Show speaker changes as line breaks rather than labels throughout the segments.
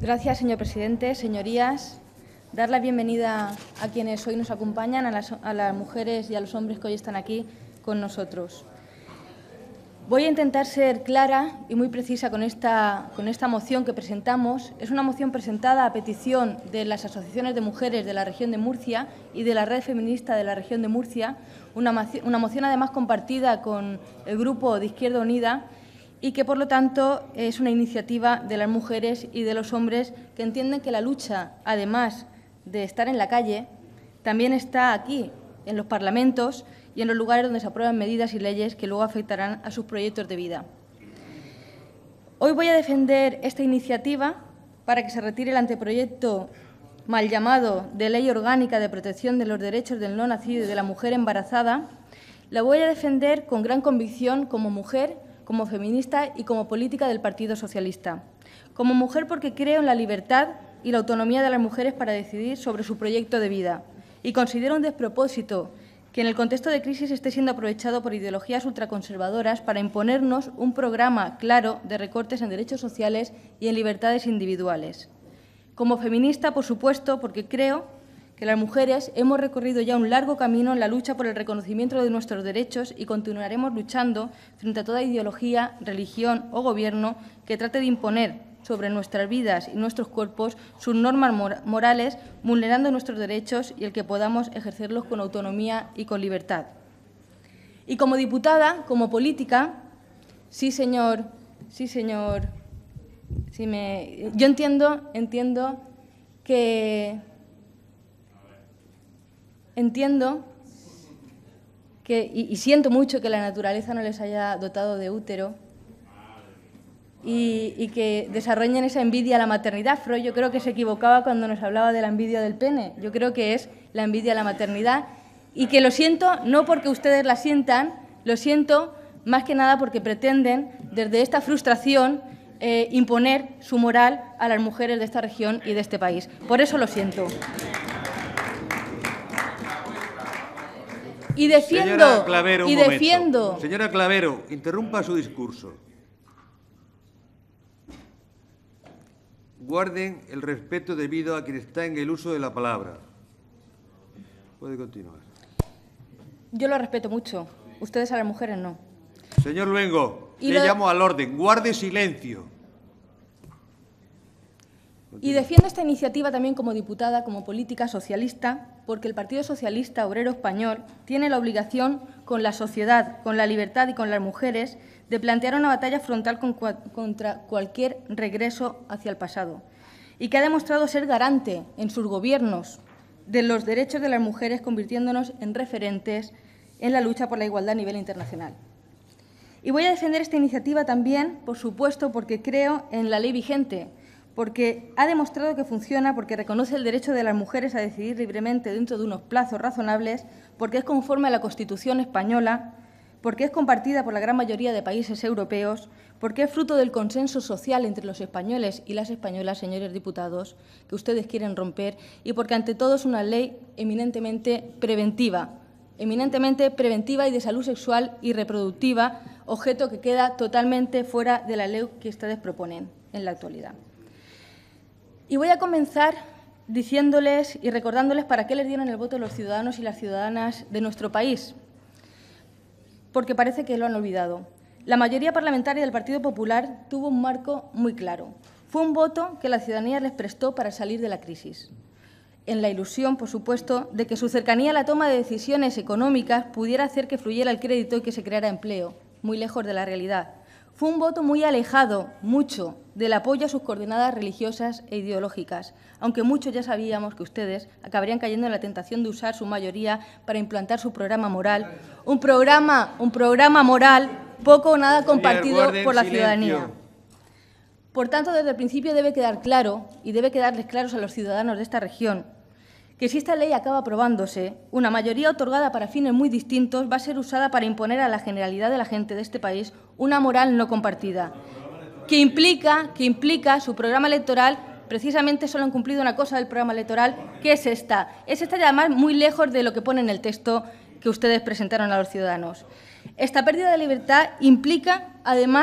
Gracias, señor presidente. Señorías, dar la bienvenida a quienes hoy nos acompañan, a las mujeres y a los hombres que hoy están aquí con nosotros. Voy a intentar ser clara y muy precisa con esta moción que presentamos. Es una moción presentada a petición de las asociaciones de mujeres de la región de Murcia y de la Red Feminista de la región de Murcia, una moción además compartida con el Grupo de Izquierda Unida y que, por lo tanto, es una iniciativa de las mujeres y de los hombres que entienden que la lucha, además de estar en la calle, también está aquí, en los parlamentos y en los lugares donde se aprueban medidas y leyes que luego afectarán a sus proyectos de vida. Hoy voy a defender esta iniciativa para que se retire el anteproyecto mal llamado de Ley Orgánica de Protección de los Derechos del No Nacido y de la Mujer Embarazada. La voy a defender con gran convicción como mujer, como feminista y como política del Partido Socialista. Como mujer porque creo en la libertad y la autonomía de las mujeres para decidir sobre su proyecto de vida y considero un despropósito que en el contexto de crisis esté siendo aprovechado por ideologías ultraconservadoras para imponernos un programa claro de recortes en derechos sociales y en libertades individuales. Como feminista, por supuesto, porque creo que las mujeres hemos recorrido ya un largo camino en la lucha por el reconocimiento de nuestros derechos y continuaremos luchando frente a toda ideología, religión o gobierno que trate de imponer sobre nuestras vidas y nuestros cuerpos sus normas morales, vulnerando nuestros derechos y el que podamos ejercerlos con autonomía y con libertad. Y como diputada, como política, yo entiendo que y siento mucho que la naturaleza no les haya dotado de útero y que desarrollen esa envidia a la maternidad. Freud yo creo que se equivocaba cuando nos hablaba de la envidia del pene. Yo creo que es la envidia a la maternidad y que lo siento no porque ustedes la sientan, lo siento más que nada porque pretenden desde esta frustración imponer su moral a las mujeres de esta región y de este país. Por eso lo siento. Y defiendo...
Señora Clavero, un momento. Señora Clavero, interrumpa su discurso. Guarden el respeto debido a quien está en el uso de la palabra. Puede continuar.
Yo lo respeto mucho. Ustedes a las mujeres no.
Señor Luengo, le llamo al orden. Guarde silencio.
Y defiendo esta iniciativa también como diputada, como política socialista, porque el Partido Socialista Obrero Español tiene la obligación con la sociedad, con la libertad y con las mujeres de plantear una batalla frontal contra cualquier regreso hacia el pasado y que ha demostrado ser garante en sus gobiernos de los derechos de las mujeres, convirtiéndonos en referentes en la lucha por la igualdad a nivel internacional. Y voy a defender esta iniciativa también, por supuesto, porque creo en la ley vigente, porque ha demostrado que funciona, porque reconoce el derecho de las mujeres a decidir libremente dentro de unos plazos razonables, porque es conforme a la Constitución española, porque es compartida por la gran mayoría de países europeos, porque es fruto del consenso social entre los españoles y las españolas, señores diputados, que ustedes quieren romper, y porque ante todo es una ley eminentemente preventiva y de salud sexual y reproductiva, objeto que queda totalmente fuera de la ley que ustedes proponen en la actualidad. Y voy a comenzar diciéndoles y recordándoles para qué les dieron el voto los ciudadanos y las ciudadanas de nuestro país, porque parece que lo han olvidado. La mayoría parlamentaria del Partido Popular tuvo un marco muy claro. Fue un voto que la ciudadanía les prestó para salir de la crisis, en la ilusión, por supuesto, de que su cercanía a la toma de decisiones económicas pudiera hacer que fluyera el crédito y que se creara empleo, muy lejos de la realidad. Fue un voto muy alejado, mucho, del apoyo a sus coordenadas religiosas e ideológicas, aunque muchos ya sabíamos que ustedes acabarían cayendo en la tentación de usar su mayoría para implantar su programa moral, un programa moral poco o nada compartido por la ciudadanía. Por tanto, desde el principio debe quedar claro, y debe quedarles claros a los ciudadanos de esta región, que si esta ley acaba aprobándose, una mayoría otorgada para fines muy distintos va a ser usada para imponer a la generalidad de la gente de este país una moral no compartida, que implica su programa electoral. Precisamente solo han cumplido una cosa del programa electoral, que es esta y además muy lejos de lo que pone en el texto que ustedes presentaron a los ciudadanos. Esta pérdida de libertad implica, además,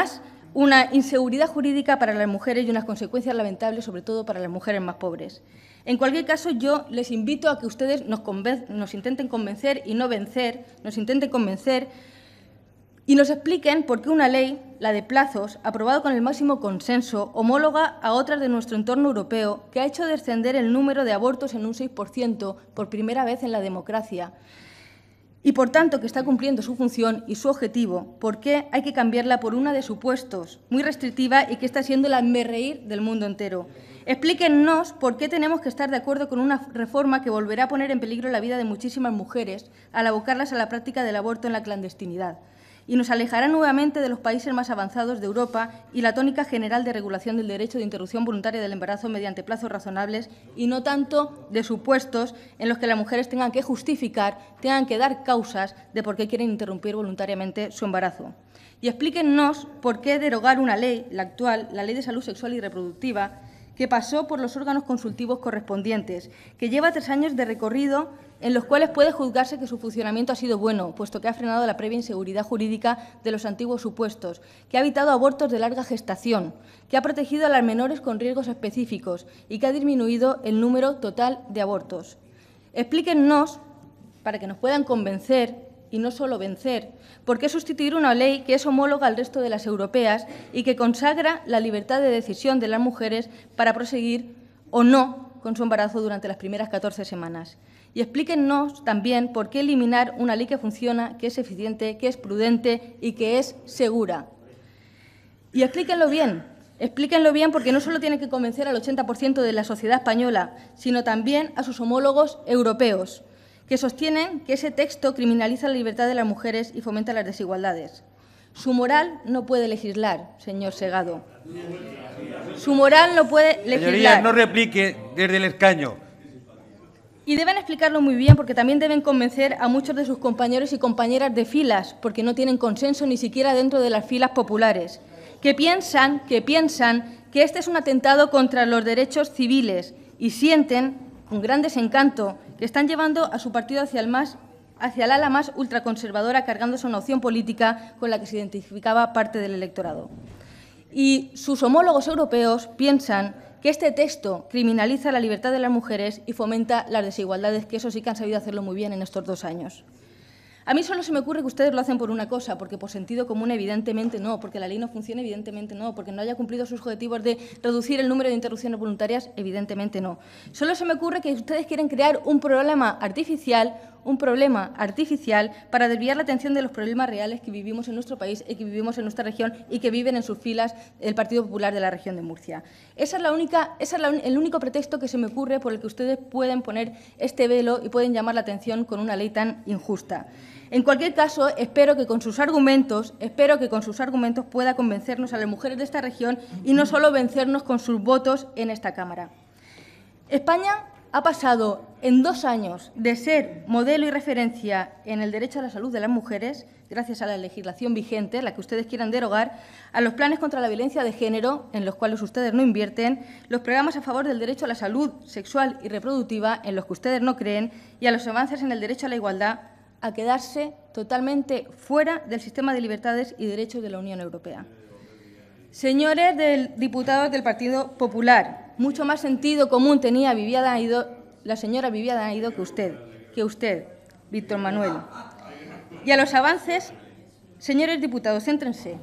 una inseguridad jurídica para las mujeres y unas consecuencias lamentables, sobre todo para las mujeres más pobres. En cualquier caso, yo les invito a que ustedes nos intenten convencer y no vencer, nos intenten convencer y nos expliquen por qué una ley, la de plazos, aprobada con el máximo consenso, homóloga a otras de nuestro entorno europeo, que ha hecho descender el número de abortos en un 6% por primera vez en la democracia, y, por tanto, que está cumpliendo su función y su objetivo, ¿por qué hay que cambiarla por una de supuestos muy restrictiva y que está siendo el hazmerreír del mundo entero? Explíquennos por qué tenemos que estar de acuerdo con una reforma que volverá a poner en peligro la vida de muchísimas mujeres al abocarlas a la práctica del aborto en la clandestinidad y nos alejará nuevamente de los países más avanzados de Europa y la tónica general de regulación del derecho de interrupción voluntaria del embarazo mediante plazos razonables y no tanto de supuestos en los que las mujeres tengan que justificar, tengan que dar causas de por qué quieren interrumpir voluntariamente su embarazo. Y explíquennos por qué derogar una ley, la actual, la Ley de Salud Sexual y Reproductiva, que pasó por los órganos consultivos correspondientes, que lleva 3 años de recorrido en los cuales puede juzgarse que su funcionamiento ha sido bueno, puesto que ha frenado la previa inseguridad jurídica de los antiguos supuestos, que ha evitado abortos de larga gestación, que ha protegido a las menores con riesgos específicos y que ha disminuido el número total de abortos. Explíquennos, para que nos puedan convencer y no solo vencer, por qué sustituir una ley que es homóloga al resto de las europeas y que consagra la libertad de decisión de las mujeres para proseguir o no con su embarazo durante las primeras 14 semanas. Y explíquennos también por qué eliminar una ley que funciona, que es eficiente, que es prudente y que es segura. Y explíquenlo bien porque no solo tienen que convencer al 80% de la sociedad española, sino también a sus homólogos europeos, que sostienen que ese texto criminaliza la libertad de las mujeres y fomenta las desigualdades. Su moral no puede legislar, señor Segado. Su moral no puede legislar.
Señorías, no replique desde el escaño.
Y deben explicarlo muy bien porque también deben convencer a muchos de sus compañeros y compañeras de filas, porque no tienen consenso ni siquiera dentro de las filas populares, que piensan que este es un atentado contra los derechos civiles y sienten, con gran desencanto, que están llevando a su partido hacia el ala más ultraconservadora, cargándose una opción política con la que se identificaba parte del electorado. Y sus homólogos europeos piensan que este texto criminaliza la libertad de las mujeres y fomenta las desigualdades, que eso sí que han sabido hacerlo muy bien en estos 2 años. A mí solo se me ocurre que ustedes lo hacen por una cosa, porque por sentido común evidentemente no, porque la ley no funciona evidentemente no, porque no haya cumplido sus objetivos de reducir el número de interrupciones voluntarias evidentemente no. Solo se me ocurre que ustedes quieren crear un problema artificial para desviar la atención de los problemas reales que vivimos en nuestro país y que vivimos en nuestra región y que viven en sus filas el Partido Popular de la región de Murcia. Ese es el único pretexto que se me ocurre por el que ustedes pueden poner este velo y pueden llamar la atención con una ley tan injusta. En cualquier caso, espero que con sus argumentos pueda convencernos a las mujeres de esta región y no solo vencernos con sus votos en esta Cámara. España ha pasado en 2 años de ser modelo y referencia en el derecho a la salud de las mujeres, gracias a la legislación vigente, la que ustedes quieran derogar, a los planes contra la violencia de género, en los cuales ustedes no invierten, los programas a favor del derecho a la salud sexual y reproductiva, en los que ustedes no creen, y a los avances en el derecho a la igualdad, a quedarse totalmente fuera del sistema de libertades y derechos de la Unión Europea. Señores diputados del Partido Popular, mucho más sentido común tenía la señora Viviana Aido que usted, Víctor Manuel. Y a los avances, señores diputados, céntrense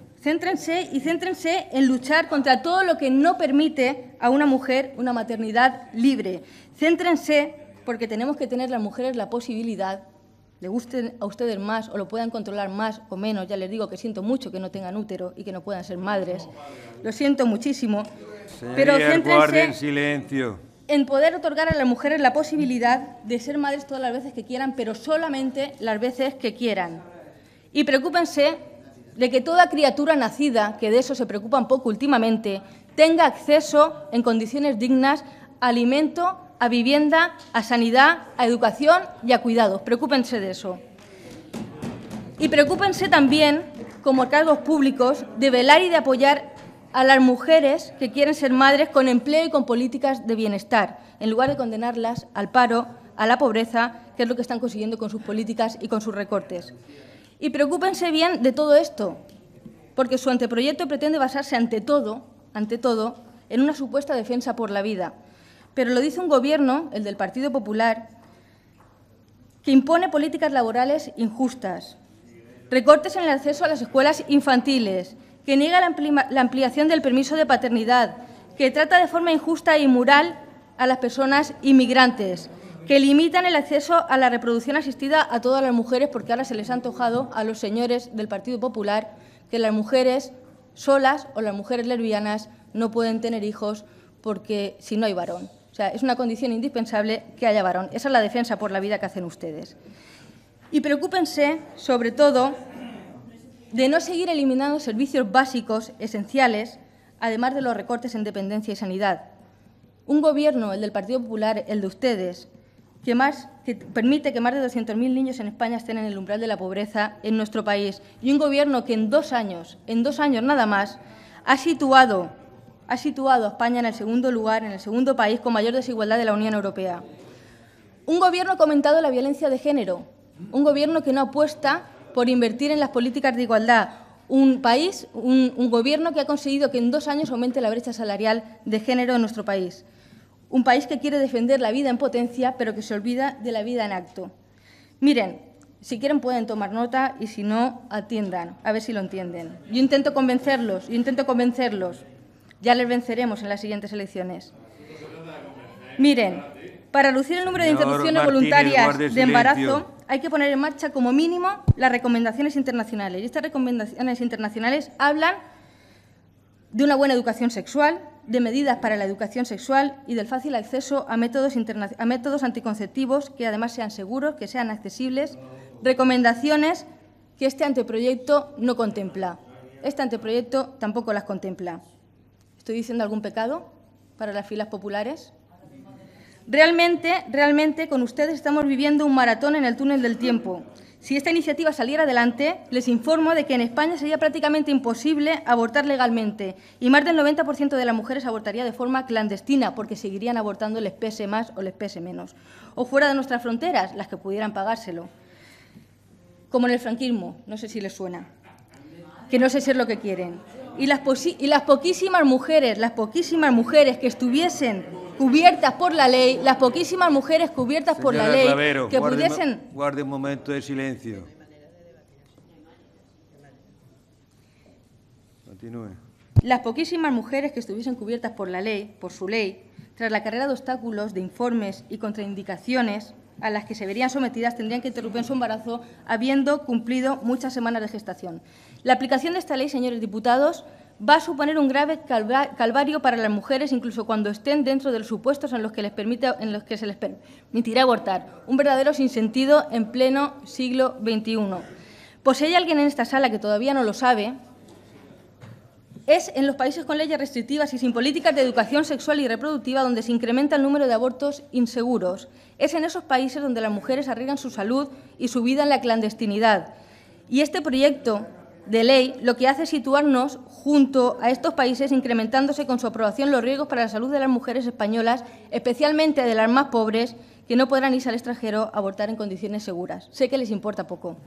en luchar contra todo lo que no permite a una mujer una maternidad libre. Céntrense porque tenemos que tener las mujeres la posibilidad, le gusten a ustedes más o lo puedan controlar más o menos, ya les digo que siento mucho que no tengan útero y que no puedan ser madres, lo siento muchísimo, pero céntrense en poder otorgar a las mujeres la posibilidad de ser madres todas las veces que quieran, pero solamente las veces que quieran. Y preocúpense de que toda criatura nacida, que de eso se preocupan poco últimamente, tenga acceso en condiciones dignas a alimento, a vivienda, a sanidad, a educación y a cuidados. Preocúpense de eso. Y preocúpense también, como cargos públicos, de velar y de apoyar a las mujeres que quieren ser madres con empleo y con políticas de bienestar, en lugar de condenarlas al paro, a la pobreza, que es lo que están consiguiendo con sus políticas y con sus recortes. Y preocúpense bien de todo esto, porque su anteproyecto pretende basarse ante todo, en una supuesta defensa por la vida. Pero lo dice un Gobierno, el del Partido Popular, que impone políticas laborales injustas, recortes en el acceso a las escuelas infantiles, que niega la ampliación del permiso de paternidad, que trata de forma injusta e inmoral a las personas inmigrantes, que limitan el acceso a la reproducción asistida a todas las mujeres, porque ahora se les ha antojado a los señores del Partido Popular que las mujeres solas o las mujeres lesbianas no pueden tener hijos porque si no hay varón. O sea, es una condición indispensable que haya varón. Esa es la defensa por la vida que hacen ustedes. Y preocúpense, sobre todo, de no seguir eliminando servicios básicos esenciales, además de los recortes en dependencia y sanidad. Un Gobierno, el del Partido Popular, el de ustedes, que permite que más de 200.000 niños en España estén en el umbral de la pobreza en nuestro país. Y un Gobierno que en 2 años nada más, ha situado a España en el segundo lugar, en el segundo país con mayor desigualdad de la Unión Europea. Un Gobierno que ha aumentado la violencia de género, un Gobierno que no apuesta por invertir en las políticas de igualdad, un Gobierno que ha conseguido que en 2 años aumente la brecha salarial de género en nuestro país. Un país que quiere defender la vida en potencia, pero que se olvida de la vida en acto. Miren, si quieren pueden tomar nota y si no, atiendan, a ver si lo entienden. Yo intento convencerlos. Ya les venceremos en las siguientes elecciones. Miren, para reducir el número de interrupciones voluntarias de embarazo hay que poner en marcha como mínimo las recomendaciones internacionales. Y estas recomendaciones internacionales hablan de una buena educación sexual, de medidas para la educación sexual y del fácil acceso a métodos anticonceptivos que además sean seguros, que sean accesibles, recomendaciones que este anteproyecto no contempla. Este anteproyecto tampoco las contempla. ¿Estoy diciendo algún pecado para las filas populares? Realmente, con ustedes estamos viviendo un maratón en el túnel del tiempo. Si esta iniciativa saliera adelante, les informo de que en España sería prácticamente imposible abortar legalmente y más del 90% de las mujeres abortaría de forma clandestina porque seguirían abortando les pese más o les pese menos. O fuera de nuestras fronteras, las que pudieran pagárselo. Como en el franquismo, no sé si les suena, que no sé si es lo que quieren. Y las poquísimas mujeres que estuviesen cubiertas por la ley,
Clavero,
que pudiesen...
Guarde un momento de silencio. Continúe.
Las poquísimas mujeres que estuviesen cubiertas por la ley, por su ley, tras la carrera de obstáculos, de informes y contraindicaciones a las que se verían sometidas, tendrían que interrumpir su embarazo habiendo cumplido muchas semanas de gestación. La aplicación de esta ley, señores diputados, va a suponer un grave calvario para las mujeres, incluso cuando estén dentro de los supuestos en los que se les permitirá abortar. Un verdadero sinsentido en pleno siglo XXI. Pues si hay alguien en esta sala que todavía no lo sabe, es en los países con leyes restrictivas y sin políticas de educación sexual y reproductiva donde se incrementa el número de abortos inseguros. Es en esos países donde las mujeres arriesgan su salud y su vida en la clandestinidad. Y este proyecto de ley lo que hace es situarnos junto a estos países, incrementándose con su aprobación los riesgos para la salud de las mujeres españolas, especialmente de las más pobres, que no podrán irse al extranjero a abortar en condiciones seguras. Sé que les importa poco.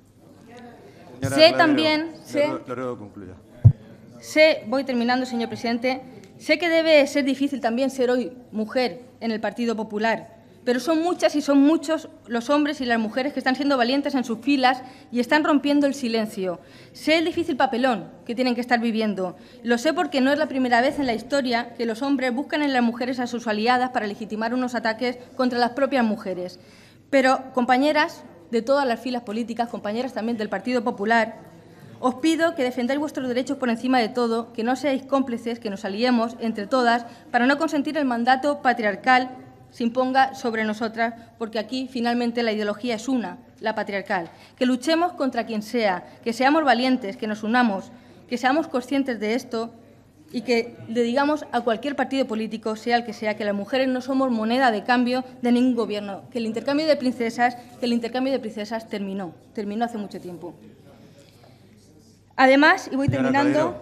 Voy terminando, señor presidente. Sé que debe ser difícil también ser hoy mujer en el Partido Popular, pero son muchas y son muchos los hombres y las mujeres que están siendo valientes en sus filas y están rompiendo el silencio. Sé el difícil papelón que tienen que estar viviendo. Lo sé porque no es la primera vez en la historia que los hombres buscan en las mujeres a sus aliadas para legitimar unos ataques contra las propias mujeres. Pero, compañeras de todas las filas políticas, compañeras también del Partido Popular, os pido que defendáis vuestros derechos por encima de todo, que no seáis cómplices, que nos aliemos entre todas para no consentir el mandato patriarcal se imponga sobre nosotras, porque aquí finalmente la ideología es una, la patriarcal. Que luchemos contra quien sea, que seamos valientes, que nos unamos, que seamos conscientes de esto y que le digamos a cualquier partido político, sea el que sea, que las mujeres no somos moneda de cambio de ningún gobierno, que el intercambio de princesas terminó hace mucho tiempo. Además, y voy terminando,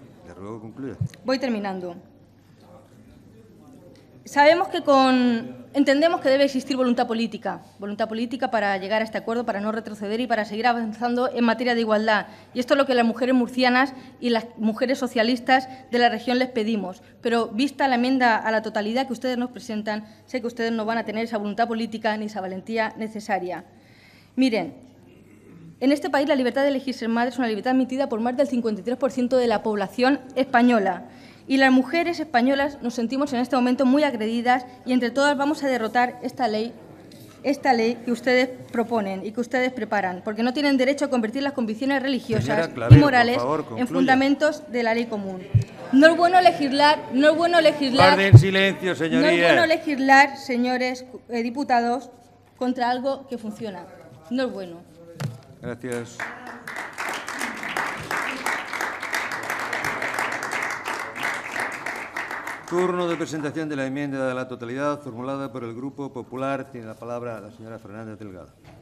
Voy terminando. Sabemos que con Entendemos que debe existir voluntad política para llegar a este acuerdo, para no retroceder y para seguir avanzando en materia de igualdad. Y esto es lo que las mujeres murcianas y las mujeres socialistas de la región les pedimos. Pero, vista la enmienda a la totalidad que ustedes nos presentan, sé que ustedes no van a tener esa voluntad política ni esa valentía necesaria. Miren, en este país la libertad de elegir ser madre es una libertad admitida por más del 53% de la población española. Y las mujeres españolas nos sentimos en este momento muy agredidas y entre todas vamos a derrotar esta ley que ustedes proponen y que ustedes preparan, porque no tienen derecho a convertir las convicciones religiosas y morales en fundamentos de la ley común. No es bueno legislar,
Guarden silencio, señorías.
No es bueno legislar, señores diputados, contra algo que funciona. No es bueno.
Gracias. Turno de presentación de la enmienda a la totalidad formulada por el Grupo Popular. Tiene la palabra la señora Fernández Delgado.